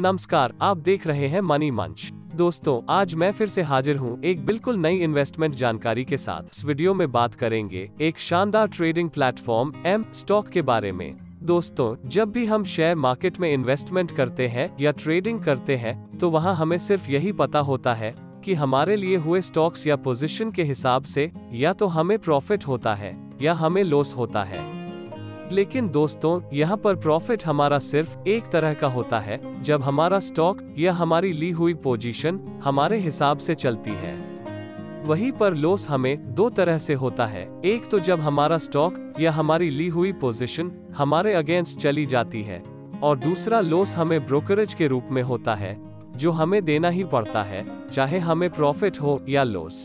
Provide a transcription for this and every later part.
नमस्कार, आप देख रहे हैं मनी मंच। दोस्तों, आज मैं फिर से हाजिर हूं एक बिल्कुल नई इन्वेस्टमेंट जानकारी के साथ। इस वीडियो में बात करेंगे एक शानदार ट्रेडिंग प्लेटफॉर्म एम स्टॉक के बारे में। दोस्तों, जब भी हम शेयर मार्केट में इन्वेस्टमेंट करते हैं या ट्रेडिंग करते हैं, तो वहां हमें सिर्फ यही पता होता है कि हमारे लिए हुए स्टॉक्स या पोजीशन के हिसाब से या तो हमें प्रॉफिट होता है या हमें लॉस होता है। लेकिन दोस्तों, यहाँ पर प्रॉफिट हमारा सिर्फ एक तरह का होता है, जब हमारा स्टॉक या हमारी ली हुई पोजीशन हमारे हिसाब से चलती है। वहीं पर लॉस हमें दो तरह से होता है। एक तो जब हमारा स्टॉक या हमारी ली हुई पोजीशन हमारे अगेंस्ट चली जाती है, और दूसरा लॉस हमें ब्रोकरेज के रूप में होता है, जो हमें देना ही पड़ता है, चाहे हमें प्रॉफिट हो या लॉस।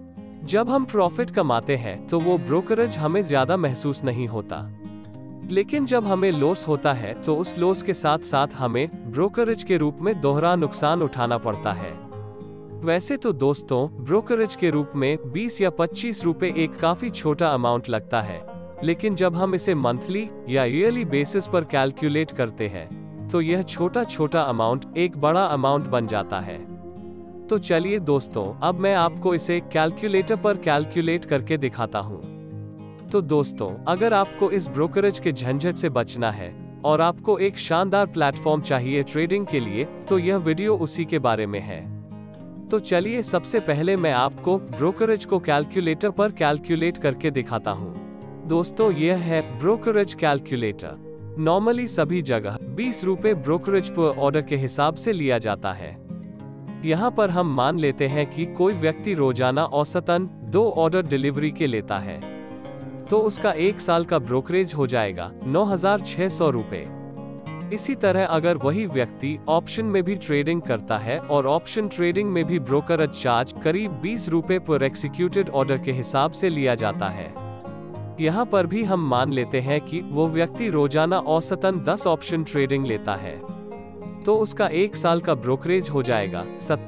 जब हम प्रॉफिट कमाते हैं तो वो ब्रोकरेज हमें ज्यादा महसूस नहीं होता, लेकिन जब हमें लॉस होता है तो उस लॉस के साथ साथ हमें ब्रोकरेज के रूप में दोहरा नुकसान उठाना पड़ता है। वैसे तो दोस्तों, ब्रोकरेज के रूप में 20 या 25 रुपए एक काफी छोटा अमाउंट लगता है, लेकिन जब हम इसे मंथली या ईयरली बेसिस पर कैलकुलेट करते हैं तो यह छोटा छोटा अमाउंट एक बड़ा अमाउंट बन जाता है। तो चलिए दोस्तों, अब मैं आपको इसे कैलकुलेटर पर कैलकुलेट करके दिखाता हूँ। तो दोस्तों, अगर आपको इस ब्रोकरेज के झंझट से बचना है और आपको एक शानदार प्लेटफॉर्म चाहिए ट्रेडिंग के लिए, तो यह वीडियो उसी के बारे में है। तो चलिए, सबसे पहले मैं आपको ब्रोकरेज को कैलकुलेटर पर कैलकुलेट करके दिखाता हूँ। दोस्तों, यह है ब्रोकरेज कैलकुलेटर। नॉर्मली सभी जगह 20 रुपए ब्रोकरेज पर ऑर्डर के हिसाब से लिया जाता है। यहाँ पर हम मान लेते हैं कि कोई व्यक्ति रोजाना औसतन 2 ऑर्डर डिलीवरी के लेता है, तो उसका 1 साल का ब्रोकरेज हो जाएगा 9,600 रुपए। इसी तरह अगर वही व्यक्ति ऑप्शन में भी ट्रेडिंग करता है और ऑप्शन ट्रेडिंग में भी ब्रोकरेज चार्ज करीब 20 रुपए पर एक्सिक्यूटेड ऑर्डर के हिसाब से लिया जाता है। यहाँ पर भी हम मान लेते हैं कि वो व्यक्ति रोजाना औसतन 10 ऑप्शन ट्रेडिंग लेता है, तो उसका 1 साल का ब्रोकरेज हो जाएगा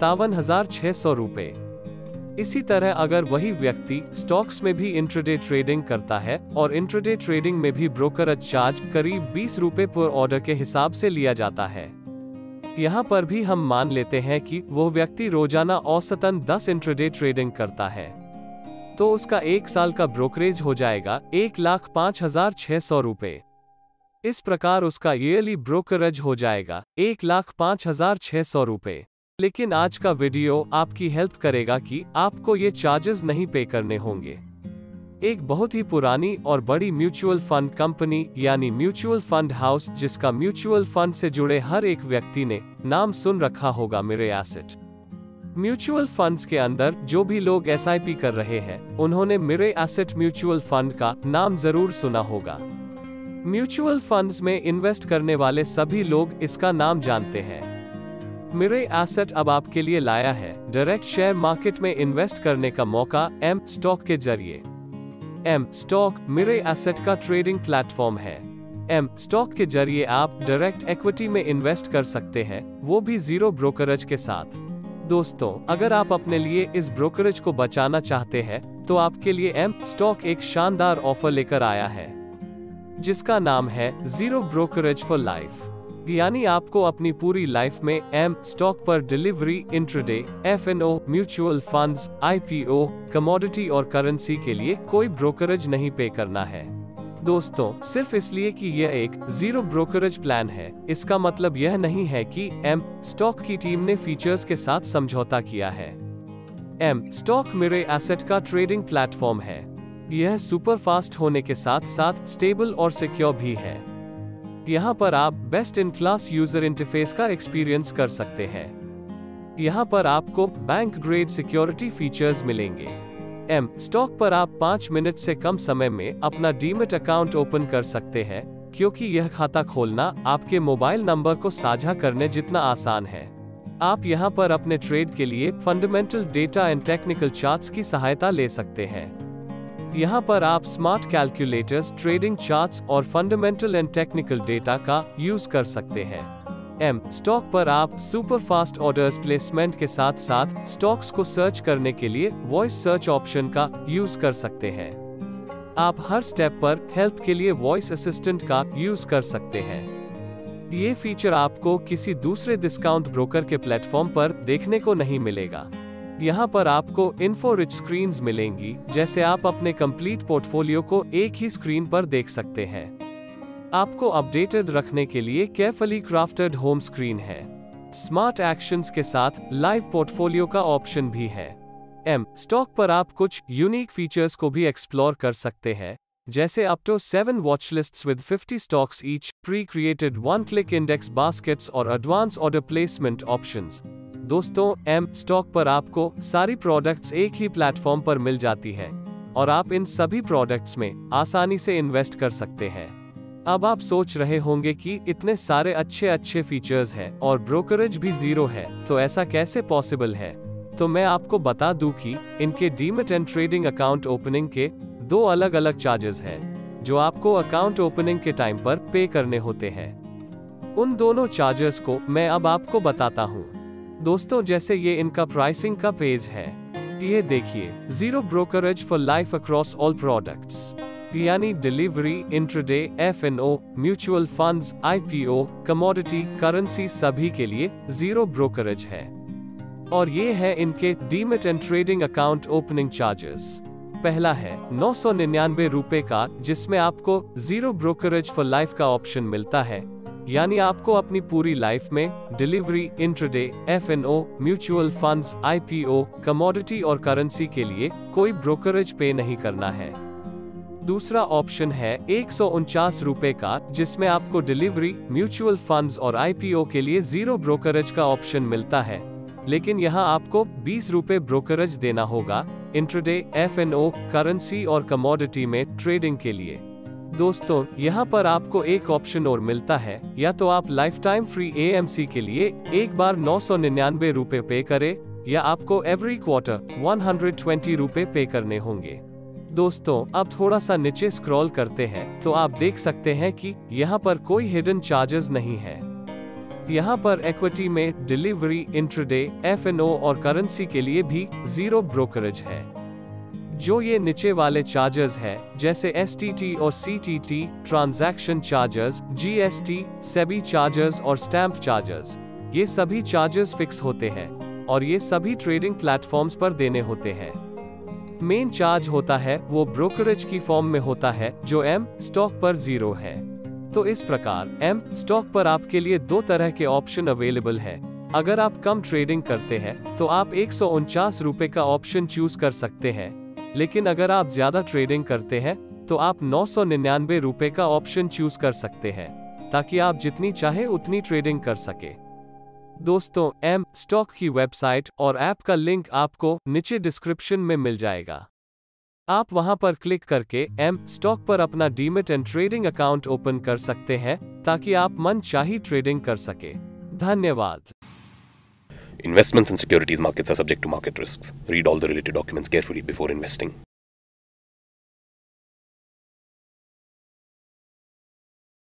57,600 रुपए। इसी तरह अगर वही व्यक्ति स्टॉक्स में भी इंट्राडे ट्रेडिंग करता है और इंट्राडे ट्रेडिंग में भी ब्रोकरेज चार्ज करीब 20 रुपए पर ऑर्डर के हिसाब से लिया जाता है, यहाँ पर भी हम मान लेते हैं कि वो व्यक्ति रोजाना औसतन 10 इंट्राडे ट्रेडिंग करता है, तो उसका 1 साल का ब्रोकरेज हो जाएगा 1,05,600 रुपए। इस प्रकार उसका ईयरली ब्रोकरेज हो जाएगा 1,05,600 रुपए। लेकिन आज का वीडियो आपकी हेल्प करेगा कि आपको ये चार्जेस नहीं पे करने होंगे। एक बहुत ही पुरानी और बड़ी म्यूचुअल फंड कंपनी यानी म्यूचुअल फंड हाउस, जिसका म्यूचुअल फंड से जुड़े हर एक व्यक्ति ने नाम सुन रखा होगा, मिरे एसेट। म्यूचुअल फंड्स के अंदर जो भी लोग SIP कर रहे हैं, उन्होंने मिरे एसेट म्यूचुअल फंड का नाम जरूर सुना होगा। म्यूचुअल फंड्स में इन्वेस्ट करने वाले सभी लोग इसका नाम जानते हैं। मिरे एसेट अब आपके लिए लाया है डायरेक्ट शेयर मार्केट में इन्वेस्ट करने का मौका एम स्टॉक के जरिए। एम स्टॉक मिरे एसेट का ट्रेडिंग प्लेटफॉर्म है। एम स्टॉक के जरिए आप डायरेक्ट इक्विटी में इन्वेस्ट कर सकते हैं, वो भी 0 ब्रोकरेज के साथ। दोस्तों, अगर आप अपने लिए इस ब्रोकरेज को बचाना चाहते हैं, तो आपके लिए एम स्टॉक एक शानदार ऑफर लेकर आया है, जिसका नाम है 0 ब्रोकरेज फॉर लाइफ। यानी आपको अपनी पूरी लाइफ में एम स्टॉक पर delivery, intraday, FNO, mutual funds, IPO, commodity और करेंसी के लिए कोई ब्रोकरेज नहीं पे करना है। दोस्तों, सिर्फ इसलिए कि यह एक 0 ब्रोकरेज प्लान है, इसका मतलब यह नहीं है कि एम स्टॉक की टीम ने फीचर्स के साथ समझौता किया है। एम स्टॉक मिरे एसेट का ट्रेडिंग प्लेटफॉर्म है। यह सुपर फास्ट होने के साथ साथ स्टेबल और सिक्योर भी है। यहाँ पर आप best in class user interface का एक्सपीरियंस कर सकते हैं। यहाँ पर आपको बैंक ग्रेड सिक्योरिटी फीचर्स मिलेंगे। एम स्टॉक पर आप 5 मिनट से कम समय में अपना डीमैट अकाउंट ओपन कर सकते हैं, क्योंकि यह खाता खोलना आपके मोबाइल नंबर को साझा करने जितना आसान है। आप यहाँ पर अपने ट्रेड के लिए fundamental data and technical charts की सहायता ले सकते हैं। यहाँ पर आप स्मार्ट कैलकुलेटर्स, ट्रेडिंग चार्ट्स और फंडामेंटल एंड टेक्निकल डेटा का यूज कर सकते हैं। एम स्टॉक पर आप सुपर फास्ट ऑर्डर्स प्लेसमेंट के साथ साथ स्टॉक्स को सर्च करने के लिए वॉइस सर्च ऑप्शन का यूज कर सकते हैं। आप हर स्टेप पर हेल्प के लिए वॉइस असिस्टेंट का यूज कर सकते हैं। ये फीचर आपको किसी दूसरे डिस्काउंट ब्रोकर के प्लेटफॉर्म पर देखने को नहीं मिलेगा। यहाँ पर आपको इन्फो रिच स्क्रीन्स मिलेंगी, जैसे आप अपने कंप्लीट पोर्टफोलियो को एक ही स्क्रीन पर देख सकते हैं। आपको अपडेटेड रखने के लिए केयरफुली क्राफ्टेड होम स्क्रीन है। स्मार्ट एक्शंस के साथ लाइव पोर्टफोलियो का ऑप्शन भी है। स्टॉक पर आप कुछ यूनिक फीचर्स को भी एक्सप्लोर कर सकते हैं, जैसे up to 7 watch lists with 50 stocks each, precreated one click index baskets और एडवांस ऑर्डर प्लेसमेंट ऑप्शंस। दोस्तों, स्टॉक पर आपको सारी प्रोडक्ट्स एक ही प्लेटफॉर्म पर मिल जाती है और आप इन सभी प्रोडक्ट्स में आसानी से इन्वेस्ट कर सकते हैं। अब आप सोच रहे होंगे कि इतने सारे अच्छे फीचर्स हैं और ब्रोकरेज भी जीरो है, तो ऐसा कैसे पॉसिबल है? तो मैं आपको बता दूं कि इनके demat and trading account opening के 2 अलग-अलग चार्जेस हैं, जो आपको अकाउंट ओपनिंग के टाइम पर पे करने होते हैं। उन दोनों चार्जेस को मैं अब आपको बताता हूं। दोस्तों, जैसे ये इनका प्राइसिंग का पेज है, ये देखिए, zero brokerage for life across all products, यानी delivery, intraday, F&O, mutual funds, IPO, commodity, currency सभी के लिए जीरो ब्रोकरेज है। और ये है इनके demat and trading account opening charges. पहला है 999 रुपए का, जिसमें आपको जीरो ब्रोकरेज फॉर लाइफ का ऑप्शन मिलता है, यानी आपको अपनी पूरी लाइफ में delivery, intraday, F&O, mutual funds, IPO, commodity और करेंसी के लिए कोई ब्रोकरेज पे नहीं करना है। दूसरा ऑप्शन है 149 रुपए का, जिसमें आपको डिलीवरी, म्यूचुअल फंड्स और IPO के लिए जीरो ब्रोकरेज का ऑप्शन मिलता है, लेकिन यहाँ आपको 20 रुपए ब्रोकरेज देना होगा इंट्राडे, F&O, करेंसी और कमोडिटी में ट्रेडिंग के लिए। दोस्तों, यहाँ पर आपको एक ऑप्शन और मिलता है, या तो आप लाइफ टाइम फ्री AMC के लिए एक बार 999 रुपए पे करें, या आपको एवरी क्वार्टर 120 रुपए पे करने होंगे। दोस्तों, अब थोड़ा सा नीचे स्क्रॉल करते हैं तो आप देख सकते हैं कि यहाँ पर कोई हिडन चार्जेस नहीं है। यहाँ पर इक्विटी में डिलीवरी, इंट्राडे, F&O और करेंसी के लिए भी जीरो ब्रोकरेज है। जो ये नीचे वाले चार्जेस है, जैसे STT और CTT, transaction charges, GST, SEBI charges और स्टैंप चार्जेस, ये सभी चार्जेस फिक्स होते हैं और ये सभी ट्रेडिंग प्लेटफॉर्म्स पर देने होते हैं। मेन चार्ज होता है वो ब्रोकरेज की फॉर्म में होता है, जो स्टॉक पर जीरो है। तो इस प्रकार स्टॉक पर आपके लिए 2 तरह के ऑप्शन अवेलेबल है। अगर आप कम ट्रेडिंग करते हैं तो आप 149 रुपए का ऑप्शन चूज कर सकते हैं, लेकिन अगर आप ज्यादा ट्रेडिंग करते हैं तो आप 999 रुपए का ऑप्शन चूज कर सकते हैं, ताकि आप जितनी चाहे उतनी ट्रेडिंग कर सके। दोस्तों, स्टॉक की वेबसाइट और ऐप का लिंक आपको नीचे डिस्क्रिप्शन में मिल जाएगा। आप वहां पर क्लिक करके स्टॉक पर अपना demat and trading account open कर सकते हैं, ताकि आप मनचाही ट्रेडिंग कर सके। धन्यवाद। Investments in securities markets are subject to market risks. Read all the related documents carefully before investing.